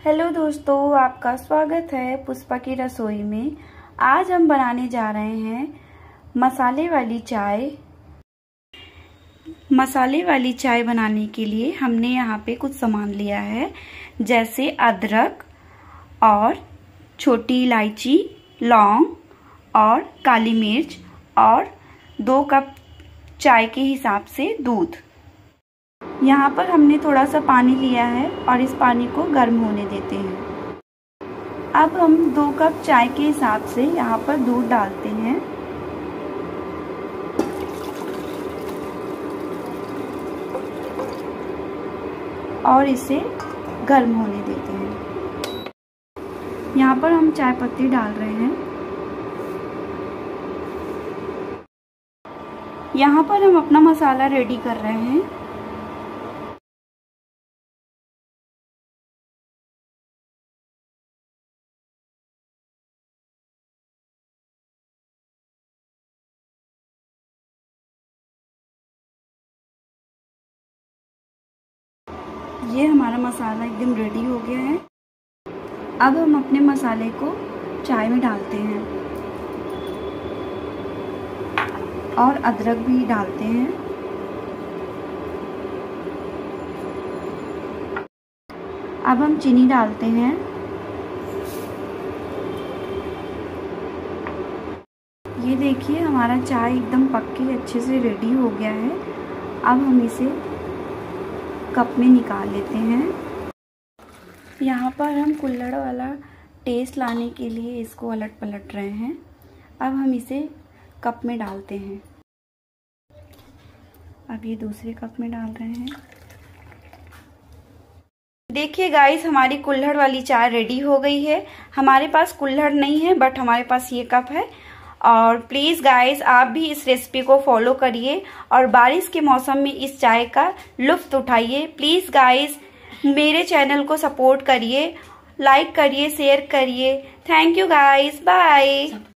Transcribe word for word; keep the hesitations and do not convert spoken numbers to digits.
Hello दोस्तों, आपका स्वागत है पुष्पा की रसोई में। आज हम बनाने जा रहे हैं मसाले वाली चाय। मसाले वाली चाय बनाने के लिए हमने यहाँ पे कुछ सामान लिया है, जैसे अदरक और छोटी इलायची, लौंग और काली मिर्च और दो कप चाय के हिसाब से दूध। यहाँ पर हमने थोड़ा सा पानी लिया है और इस पानी को गर्म होने देते हैं। अब हम दो कप चाय के हिसाब से यहाँ पर दूध डालते हैं और इसे गर्म होने देते हैं। यहाँ पर हम चाय पत्ती डाल रहे हैं। यहाँ पर हम अपना मसाला रेडी कर रहे हैं। ये हमारा मसाला एकदम रेडी हो गया है। अब हम अपने मसाले को चाय में डालते हैं और अदरक भी डालते हैं। अब हम चीनी डालते हैं। ये देखिए, हमारा चाय एकदम पक के अच्छे से रेडी हो गया है। अब हम इसे कप में निकाल लेते हैं। यहाँ पर हम कुल्हड़ वाला टेस्ट लाने के लिए इसको अलट पलट रहे हैं। अब हम इसे कप में डालते हैं। अब ये दूसरे कप में डाल रहे हैं। देखिए गाइस, हमारी कुल्हड़ वाली चाय रेडी हो गई है। हमारे पास कुल्हड़ नहीं है, बट हमारे पास ये कप है। और प्लीज़ गाइस, आप भी इस रेसिपी को फॉलो करिए और बारिश के मौसम में इस चाय का लुत्फ़ उठाइए। प्लीज़ गाइस, मेरे चैनल को सपोर्ट करिए, लाइक करिए, शेयर करिए। Thank you guys, bye.